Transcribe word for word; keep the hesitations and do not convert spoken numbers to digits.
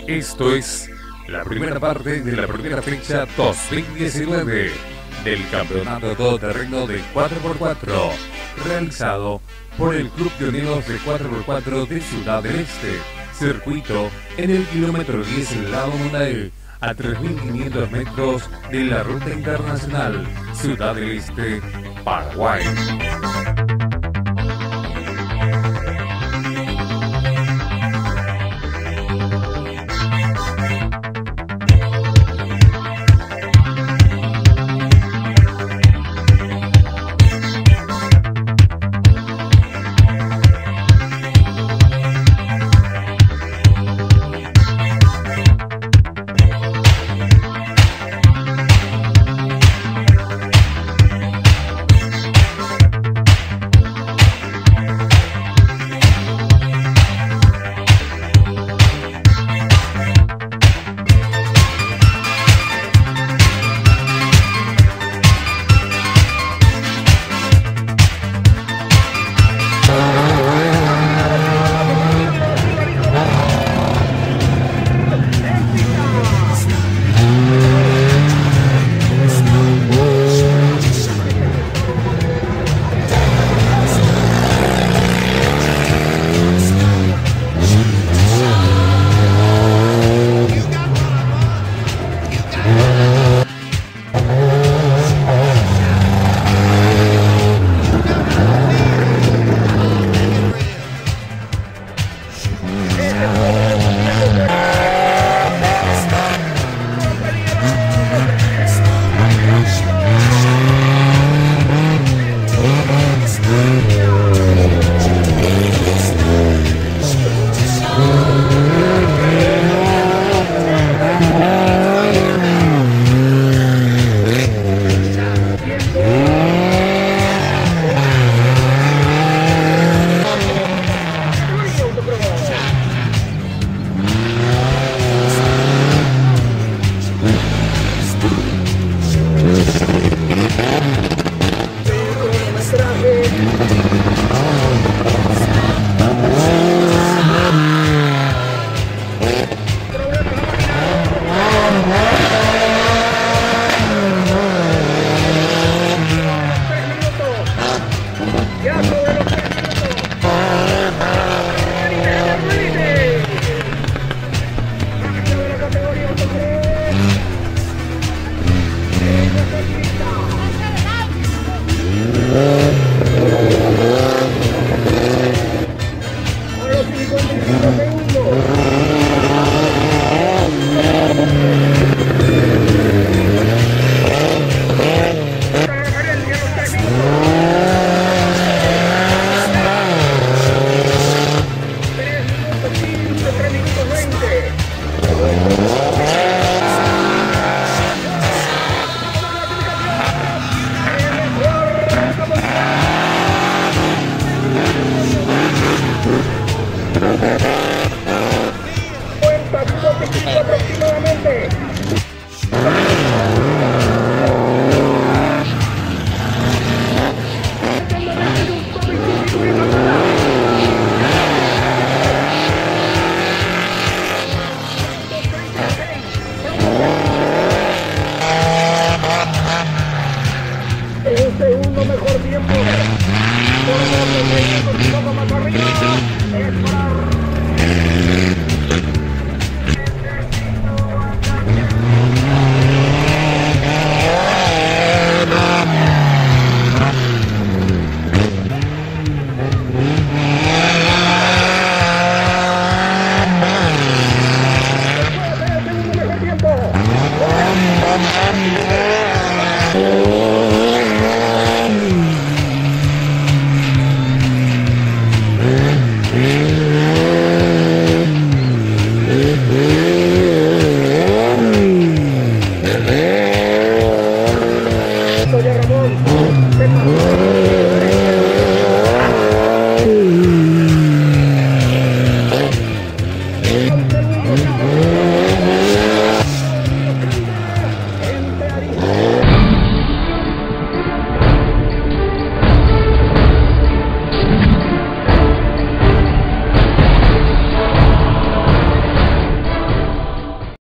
Esto es la primera parte de la primera fecha dos mil diecinueve del Campeonato Todoterreno de cuatro por cuatro, realizado por el Club Pioneros de cuatro por cuatro de Ciudad del Este, circuito en el kilómetro diez del lado Mundae, a tres mil quinientos metros de la ruta internacional Ciudad del Este, Paraguay. Yeah.